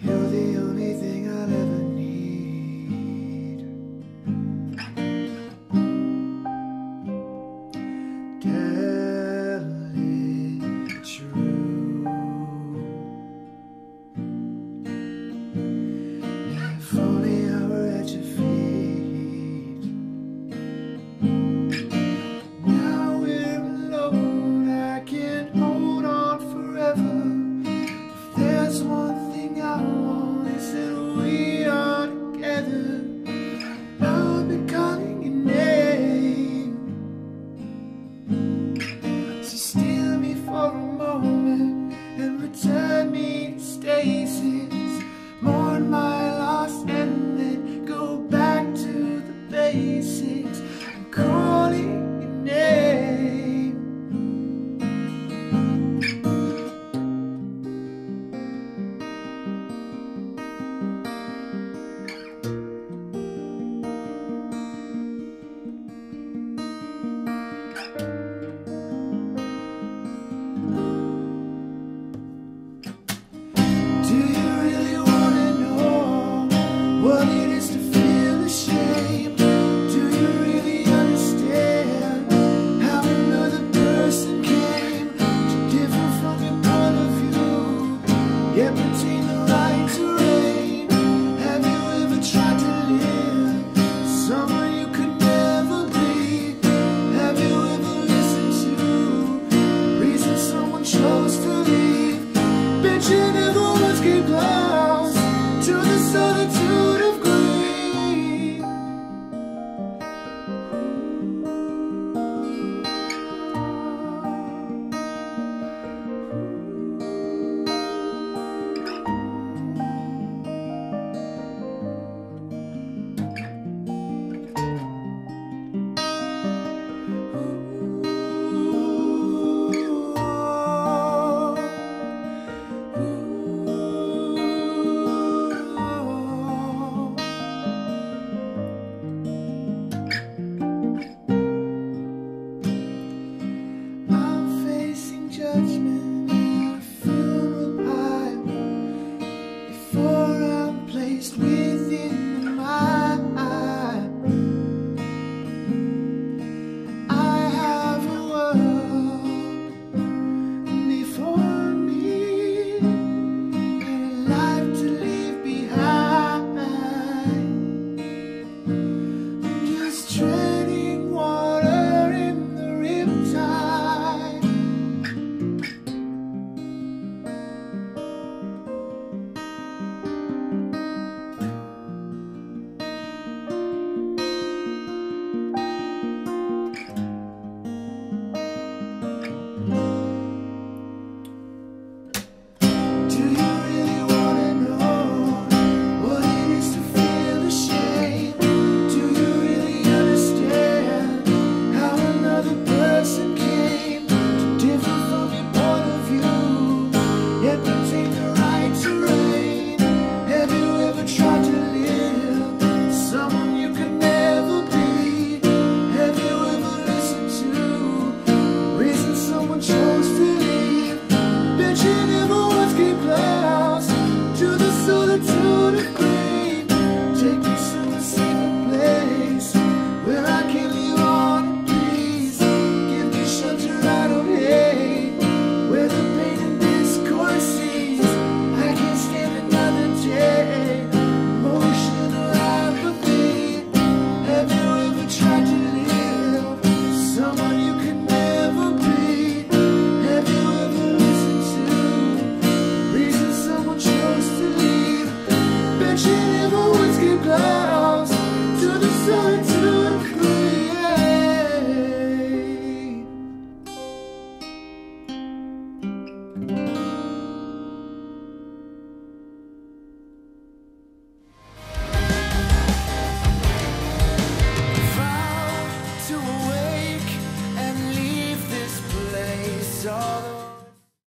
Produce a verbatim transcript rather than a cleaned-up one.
You're the only thing I'll ever need. Tell it true. If only I were at your feet. Now we're alone, I can't hold on forever. If there's one thing I want, it's that we are together. I'll be calling your name, so steal me for a moment and return me to stasis. Mourn my loss and then go back to the basics. I'm calling your name. Do you really wanna know what it is to feel ashamed? Do you really understand how another person came to differ from your point of view, yet retain the right to reign? Have you ever tried to live someone you could never be? Have you ever listened to reasons someone chose to leave? Bet you never once came close to the solitude of grief. I'm facing judgment at a funeral pyre before I'm placed within the mind. I have a world before me and a life to leave behind. I'm just treading water in the riptide. Do you really wanna know what it is to feel ashamed? Do you really understand how another person came to differ from your point of view, yet retain the right to reign? Have you ever tried to live someone you could never be? Have you ever listened to reasons someone chose to leave? Bet you never once came close to the solitude of grief. Take me to a safer place where I can live on in peace. Give me shelter I don't hate, where the pain and discord cease. I can't stand another day. Emotional apathy. Have you ever tried to live someone you could never be? Have you ever listened to reasons someone chose to leave? Bet you never once came close to the solitude of grief. Vow to awake and leave this place. All the